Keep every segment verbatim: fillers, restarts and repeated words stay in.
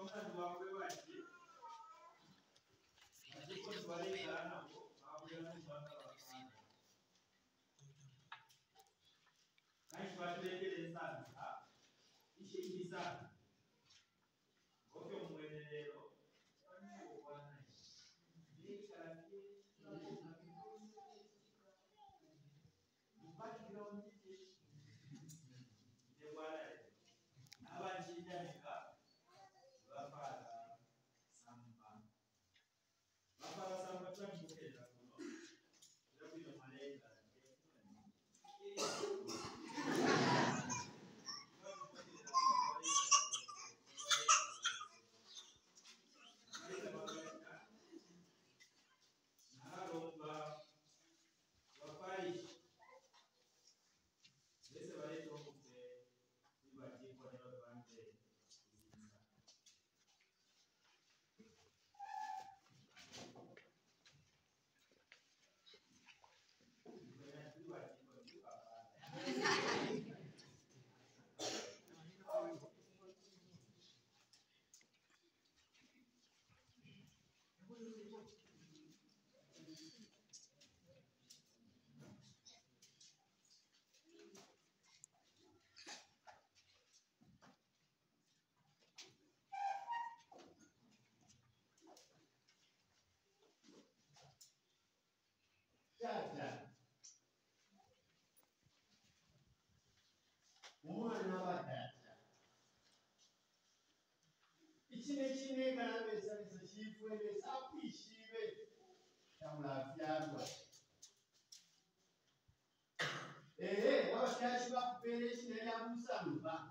Eh, abashashi bakupelesha nela musamba.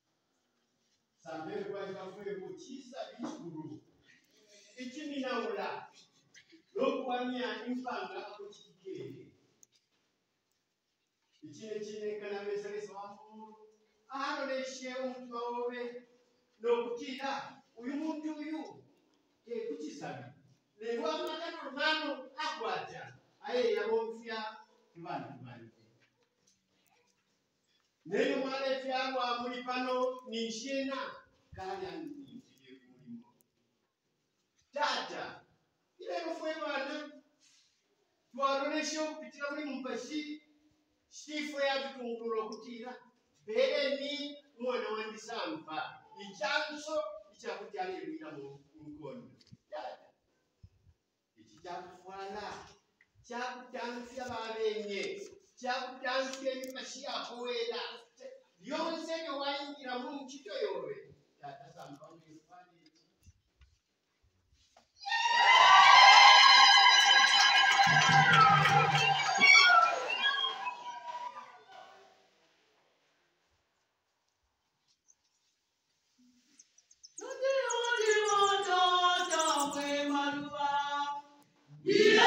Sambe kwa ikafwe mutisa bishuru. Ichini naula. Lokwanya impanga akuchikele. Ichine chine kana mesale swamu. Ano leshe umuntu wawe lokutira uyu muntu uyu e kuchisabi. Le wa makano mano agwaja. Aye yabomfia kibani kibani. Neno male fianwa mulipano ni shena kanya ni mulimo. Tata ile mfwe wana twaronesho kupitira muri mumpashi shifwe ya tutunguro kutira bere ni mwana wa Sampa icyanso icyakujyanye bira mu ngondo. Tata icyakufwana cyakujyansi ababenye cyakujyansi mumpashi yakoera yonse yo wayingira mu kito yowe. Tata Sampa ngifani Yeah.